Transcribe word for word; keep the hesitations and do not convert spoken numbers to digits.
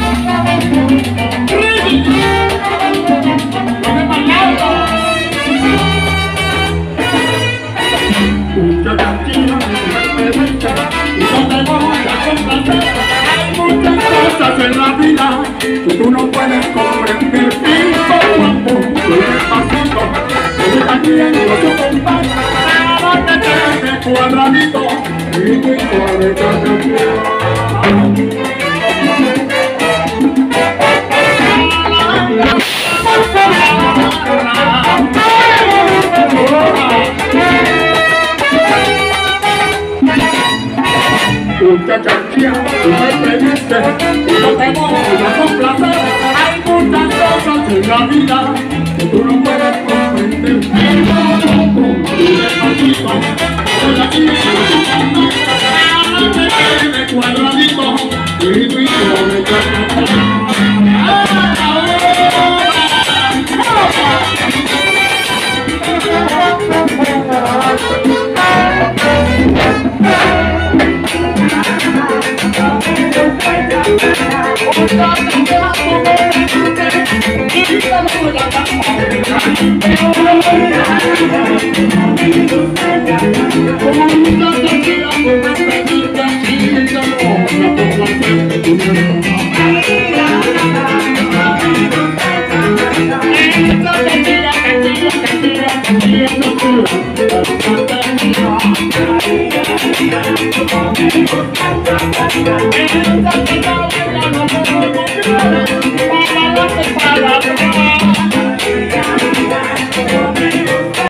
En la vida que tú no puedes comprender, y poco a poco y despacito tú también lo soportas para que te cuadradito y tu suave canción. Muchacha, tú me pediste y yo te voy a complacer. Hay muchas cosas en la vida que tú no puedes comprender. Y poco y despacito, yo la quiero para que quede cuadradito y tu hijo me canta. Thank you.